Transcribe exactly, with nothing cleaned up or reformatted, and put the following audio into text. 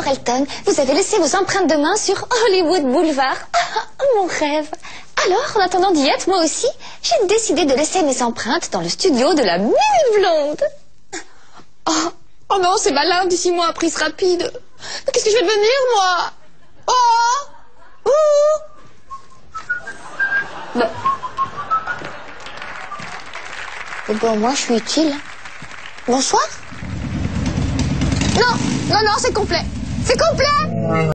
Alors, Elton, vous avez laissé vos empreintes de main sur Hollywood Boulevard. Ah, mon rêve. Alors, en attendant d'y être, moi aussi, j'ai décidé de laisser mes empreintes dans le studio de la Minute Blonde. Oh, oh non, c'est malin, d'ici moi, prise rapide. Qu'est-ce que je vais devenir, moi? Oh! Ouh! Bon. Bon, moi, je suis utile. Bonsoir. Non, non, non, c'est complet. C'est complet!